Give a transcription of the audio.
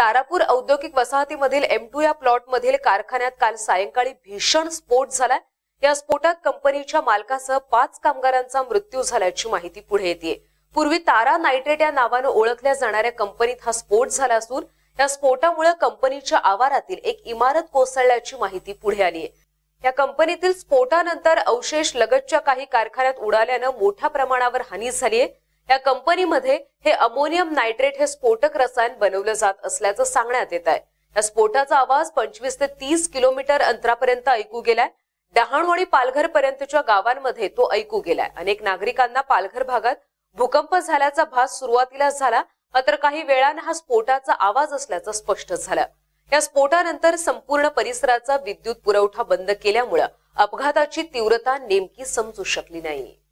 तारापूर औद्योगिक वसाहतीमधील M2 या प्लॉटमधील कारखान्यात काल सायंकाळी भीषण स्फोट झाला। या स्फोटात कंपनीच्या मालकासह 5 कामगारांचा मृत्यू झाल्याची माहिती पुढे येते। पूर्वी तारा नायट्रेट या नावाने ओळखल्या जाणाऱ्या कंपनीत हा स्फोट झाला असून या स्फोटामुळे कंपनीच्या आवारातील एक इमारत कोसळल्याची माहिती पुढे आली आहे। या कंपनीतील स्फोटानंतर अवशेष लगतच्या काही कारखान्यात उडाल्याने मोठ्या प्रमाणावर हानी झाली आहे। या कंपनीमध्ये हे अमोनियम नायट्रेट हे स्फोटक रसायन बनवलं जात असल्याचं सांगण्यात येत आहे। या स्फोटाचा आवाज 25 ते 30 किलोमीटर अंतरापर्यंत ऐकू गेलाय। डहाणू पालघर पर्यंतच्या गावांमध्ये तो ऐकू गेलाय। अनेक नागरिकांना पालघर भागात भूकंप झाल्याचा भास सुरुवातीला झाला, मात्र काही वेळाने हा स्फोटाचा आवाज असल्याचं स्पष्ट झालं। या स्फोटानंतर संपूर्ण परिसराचा विद्युत पुरवठा बंद केल्यामुळे अपघाताची तीव्रता नेमकी समजू शकली नाही।